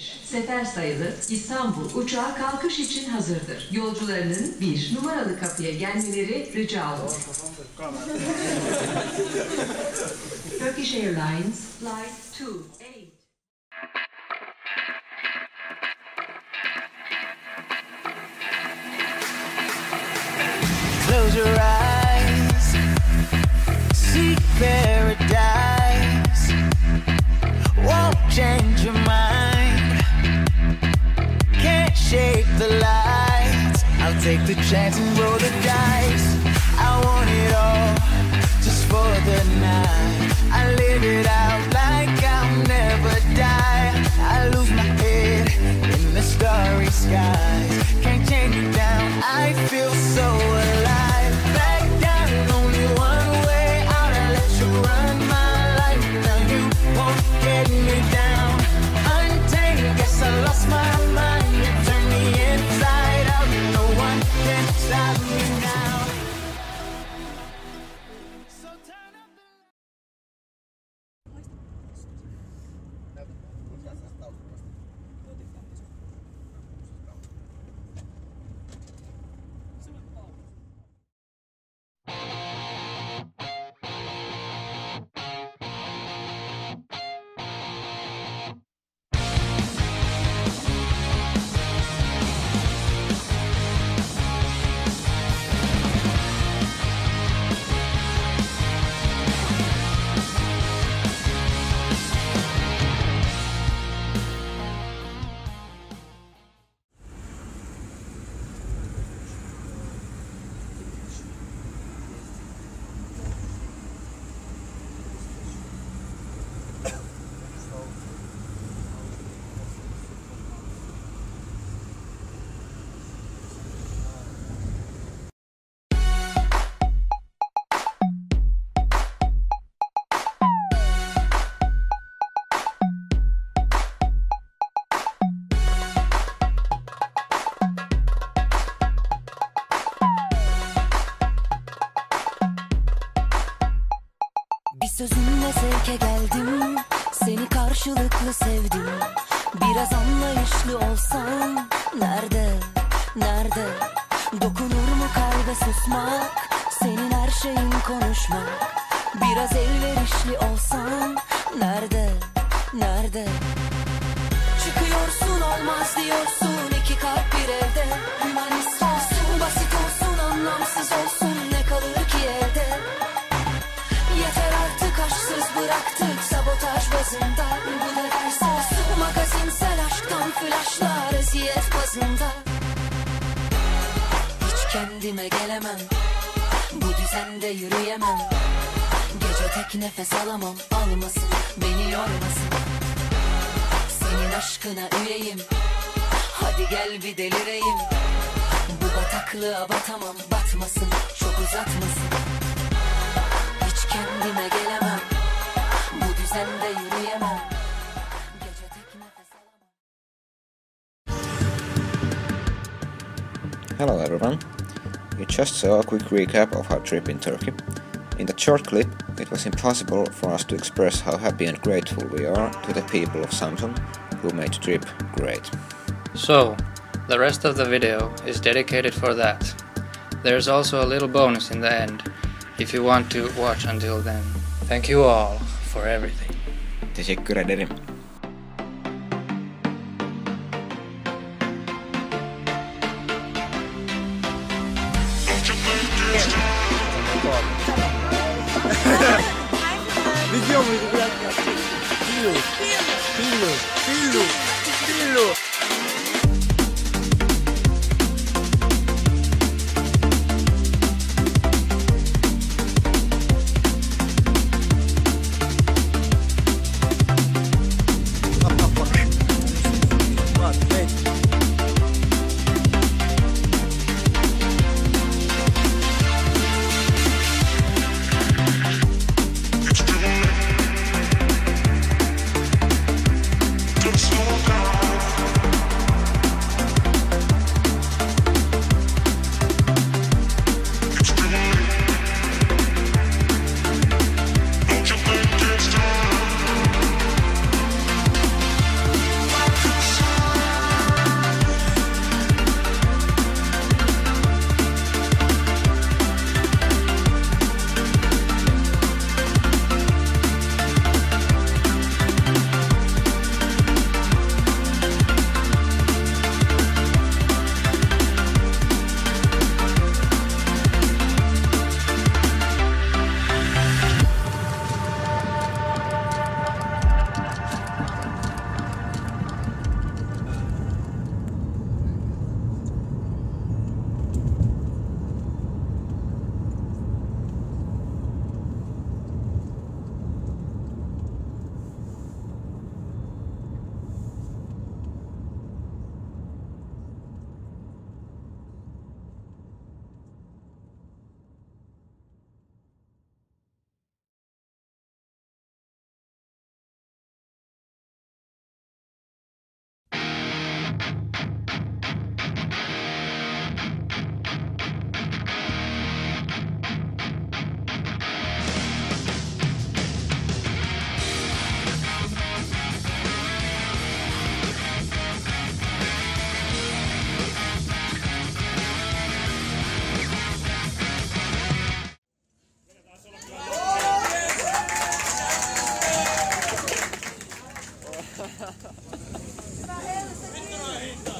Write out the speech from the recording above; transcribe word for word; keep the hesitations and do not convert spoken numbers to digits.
Sefer sayılı İstanbul uçağı kalkış için hazırdır. Yolcularının bir numaralı kapıya gelmeleri rica olunur. Turkish Airlines Flight two eight. Close your eyes, seek paradise. Won't change your mind. Can't shape the lights. I'll take the chance and roll the dice. I want it all, just for the night. I live it out like I'll never die. I lose my head in the starry skies. Can't chain me down, I feel so alive. Back down, only one way out. I let you run my life. Now you won't get me down. Untamed, guess I lost my mind. You turn me inside out. No one can stop me now. So turn up the... Sözünle zevke geldim, seni karşılıklı sevdim. Biraz anlayışlı olsan, nerede, nerede? Dokunur mu kalbe susmak, senin her şeyin konuşmak. Biraz elverişli olsan, nerede, nerede? Çıkıyorsun olmaz diyorsun, iki kalp bir evde. Humanist olsun, basit olsun, anlamsız olsun, ne kalır ki elde? Yeter artık aşksız bıraktık sabotaj bazında. Bu ne derse olsun magazinsel aşktan flaşlar eziyet bazında. Hiç kendime gelemem, bu düzende yürüyemem. Gece tek nefes alamam, almasın beni yormasın. Senin aşkına üyeyim, hadi gel bir delireyim. Bu bataklığa batamam, batmasın çok uzatmasın. Kendime gelemem, bu düzende yürüyemem. Gece tek nefes alamam. Hello everyone, you just saw a quick recap of our trip in Turkey. In the short clip, it was impossible for us to express how happy and grateful we are to the people of Samsun who made the trip great. So, the rest of the video is dedicated for that. There's also a little bonus in the end, if you want to watch until then. Thank you all for everything. Teşekkür ederim. Video muydu? Filo. Filo. Filo. Filo. Slow down. Hyvä Elsa, kiitos.